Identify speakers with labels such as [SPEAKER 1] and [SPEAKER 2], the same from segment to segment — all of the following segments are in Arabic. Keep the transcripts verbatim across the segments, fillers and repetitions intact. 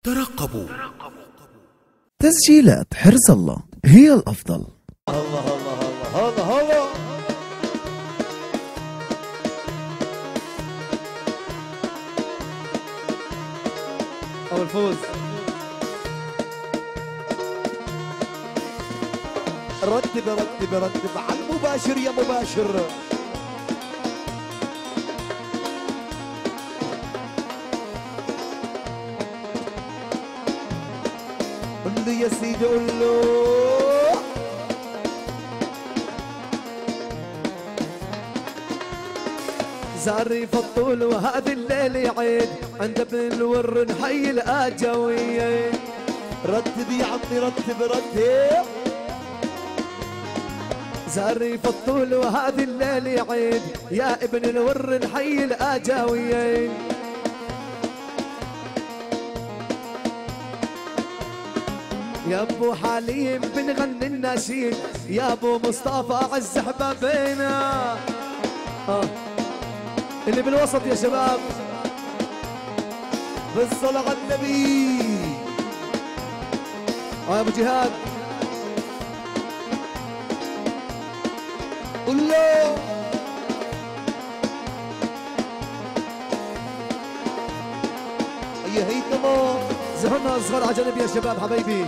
[SPEAKER 1] ترقبوا.
[SPEAKER 2] تسجيلات حرص الله هي الأفضل.
[SPEAKER 3] الله الله الله الله الله أول فوز. رتب رتب رتب على المباشر يا مباشر. قل له يا سيدي قل له زاري فالطول وهذه الليلة عيد عند ابن الور نحيي الآجوية. رتب يا عمي رتب رتب زاري فالطول وهذه الليلة عيد يا ابن الور نحيي الآجوية. يا ابو حليم بنغني النشيد يا ابو مصطفى عز حبابينا. آه. اللي بالوسط يا شباب بالصلاة على النبي. اه يا ابو جهاد قول له هي هي تمام. زهرنا صغار على جنب يا شباب حبايبي.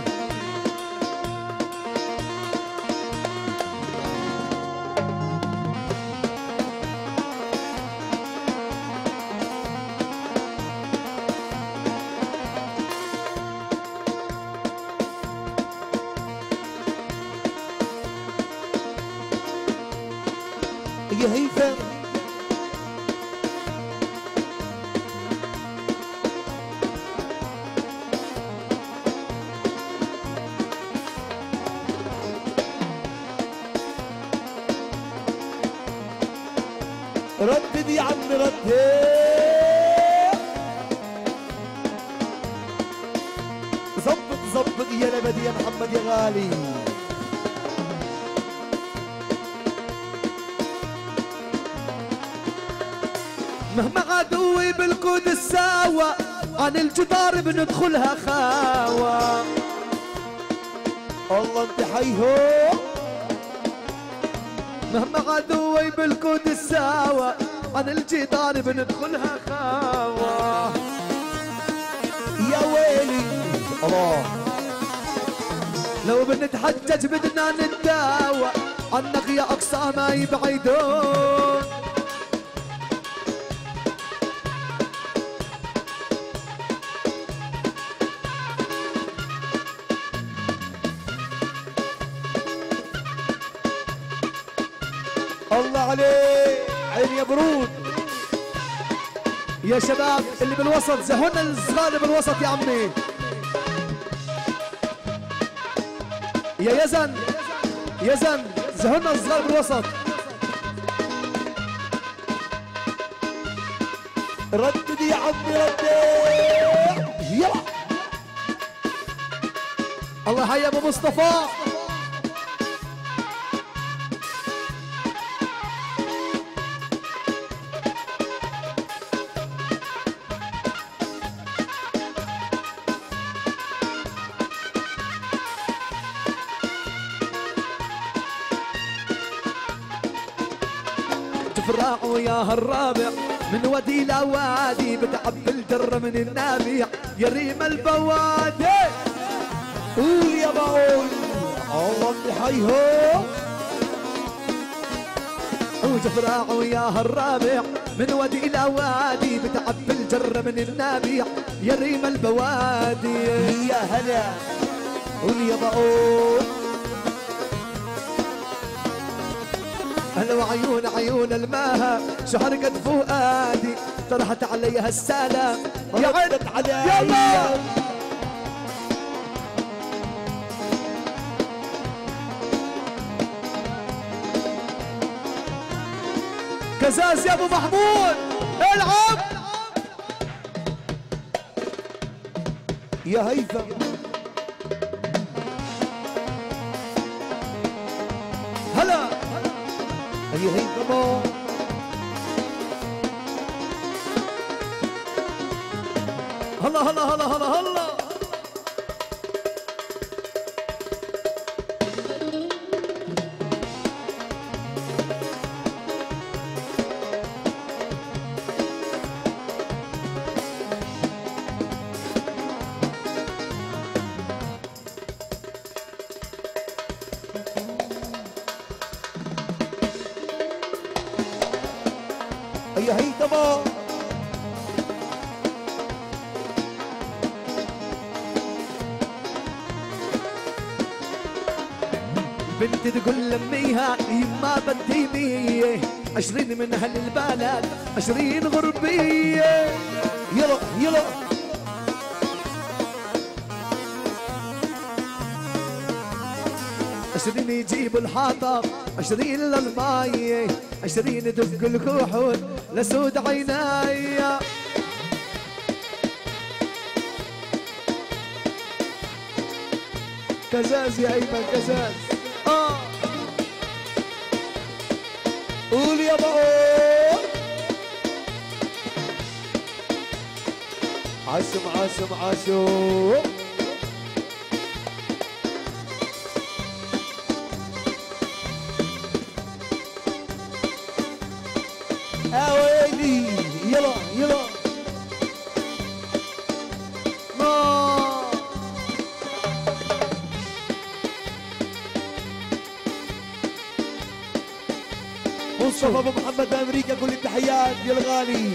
[SPEAKER 3] يا هيثم ردد يا عم ردد. ظبط ظبط يا لبدي يا محمد يا غالي. مهما عدوي بالكود الساوى عن الجدار بندخلها خاوى. الله انت حيهو. مهما عدوي بالكود الساوى عن الجدار بندخلها خاوى. يا ويلي الله لو بنتحجج بدنا نتداوى عنك يا اقصى ما يبعدون. الله عليك عيني يا برود. يا شباب اللي بالوسط زهونا الصغار بالوسط يا عمي. يا يزن يزن زهونا الصغار بالوسط. ردد يا عمي ردد يلا. الله يحيي ابو مصطفى. تفرعوا يا هالرابع من ودي لوادي بتعب الجر من النابع يا ريم البوادي. قول يا بقول الله اللي حيهو. وتفرعوا يا هالرابع من ودي لوادي بتعب الجر من النابع يا ريم البوادي. يا هلا قول يا بقول هلا وعيون عيون الماها شحرقت فؤادي طرحت عليها السلام يا عدت عليها. يلا كزاز يا ابو محمود العب. يا هيثم هلا هي هي كمان. هلا هلا هلا هلا هلا
[SPEAKER 1] هيا هي تمام.
[SPEAKER 3] بنتي تقول لميها يما بدي مية عشرين من أهل البلد عشرين غربية.
[SPEAKER 1] يلا يلا
[SPEAKER 3] عشرين يجيبوا الحطب عشرين للمية عشرين دق الكحول لسود عيناي. كزاز يا أيمن كزاز. آه
[SPEAKER 1] قول يا بقول. عشم عشم عشم. يا ويلي يلا يلا
[SPEAKER 3] ما
[SPEAKER 1] مصطفى ابو محمد بامريكا كل التحيات يا الغالي.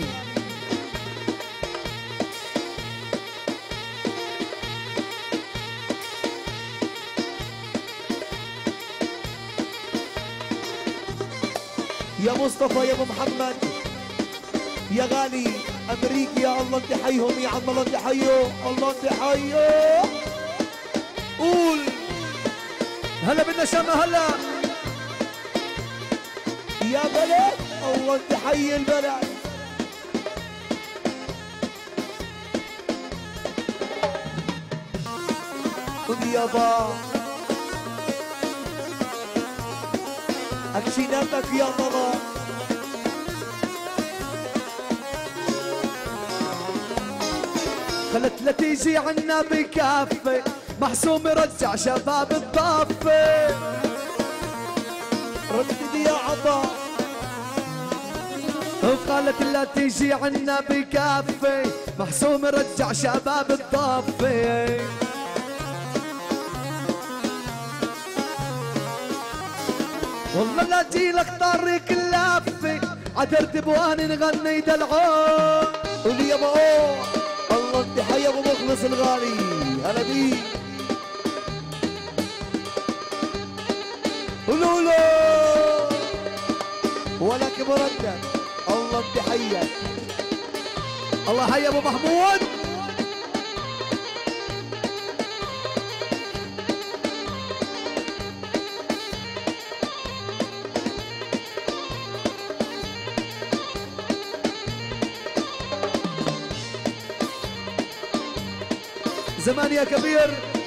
[SPEAKER 1] يا مصطفى يا ابو محمد يا غالي امريكي يا الله انت حيهم يا عم الله انت حيه الله انت حيه. قول
[SPEAKER 3] هلا بدنا شمة هلا
[SPEAKER 1] يا بلد الله انت حي البلد. قول يابا اكشناتك يا ماما.
[SPEAKER 3] خلت لا تيجي عنا بكافي محسوم رجع شباب الضافة.
[SPEAKER 1] ردد يا عطا
[SPEAKER 3] وقالت لا تيجي عنا بكافي محسوم رجع شباب الضافة. والله لا جيلك طريق اللافة عدرت بواني نغني دلعون.
[SPEAKER 1] قول يا بقول الله انت حي ابو مخلص الغالي هلا بيك. قولوا له ولك مردد الله انت حيك.
[SPEAKER 3] الله حي ابو محمود. زمان يا كبير.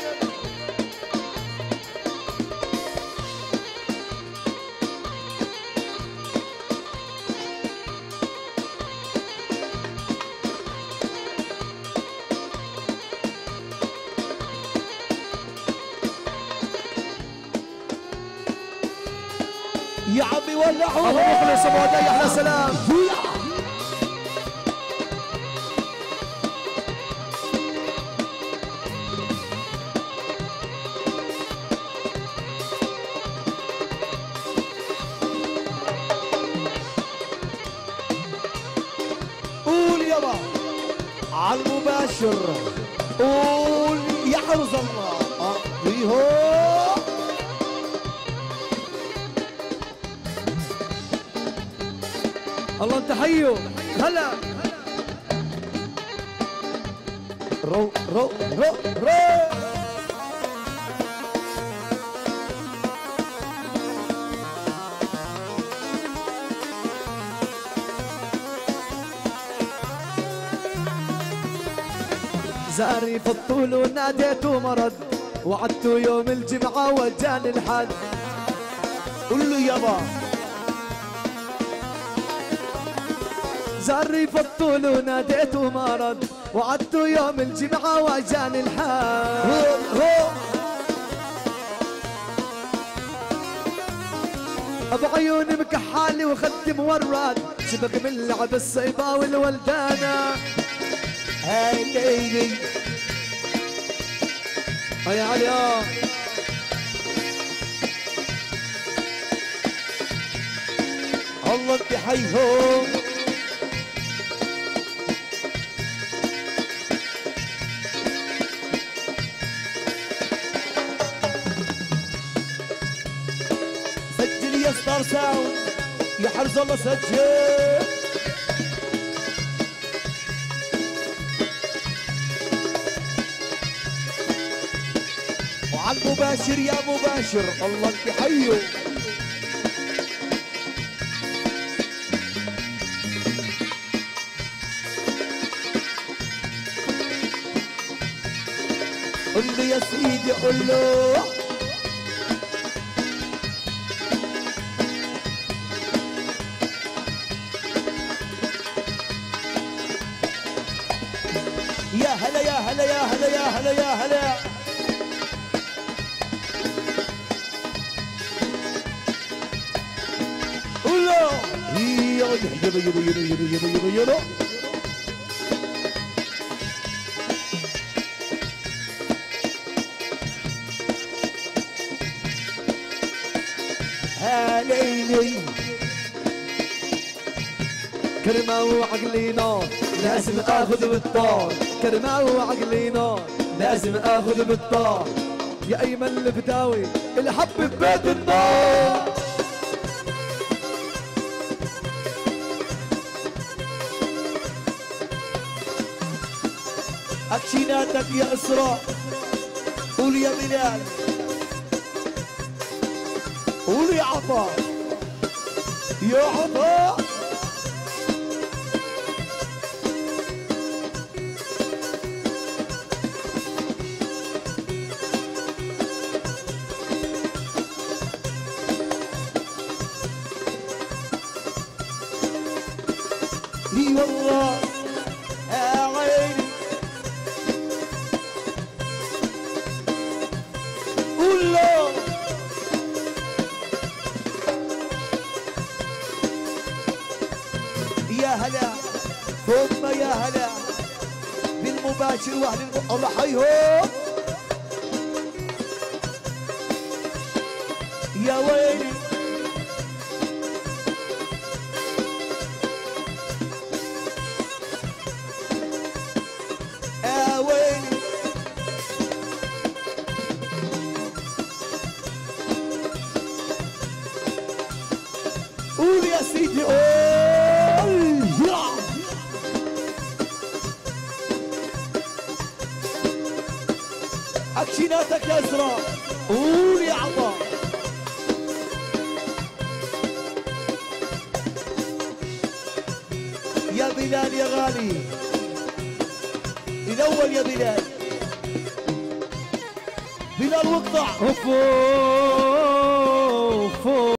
[SPEAKER 1] يا عمي ولعوا
[SPEAKER 3] ابو مخلص ابو هدايا احلى سلام.
[SPEAKER 1] قول يابا على المباشر. قول يا حرز الله اقضيهم.
[SPEAKER 3] الله انت حيو هلا.
[SPEAKER 1] رو رو رو رو
[SPEAKER 3] زاري في الطول وناديته مرض وعدته يوم الجمعة وجاني الحد.
[SPEAKER 1] قول له يابا
[SPEAKER 3] زاري في الطول وناديته مرض وعدته يوم الجمعة وجاني الحد.
[SPEAKER 1] رو رو
[SPEAKER 3] ابو عيون مكحالي وخدي مورد سبق من لعب الصيبة والولدانة.
[SPEAKER 1] هاي ليلي
[SPEAKER 3] هيا علي اه
[SPEAKER 1] الله انت حيهم. ستار ساوند يا حرز الله سجل. وعلى المباشر يا مباشر الله انت حيو. قل له يا سيدي قل له يا هلا يا هلا يا هلا يا هلا يا هلا. قل له يلا يلا يلا يلا يلا يلا يلا. هاليلي
[SPEAKER 3] كرمة وعقلي نار لازم اخذ بالطار، كرمة وعقلي نار لازم اخذ بالطار. يا ايمن البداوي اللي حب ببيت النار.
[SPEAKER 1] اكشيناتك يا اسراء. قول يا بلال قول يا عطاء يا عطاء. اي والله يا عيني. قول له يا هلا ثم يا هلا بالمباشر واهل الم... الله حيهم. يا ويلي يا ويلي. قول يا سيدي قول يا اكشناتك يا اسراء. قول يا عطاء. يا بلال يا غالي الاول يا بلال بلال واقطع.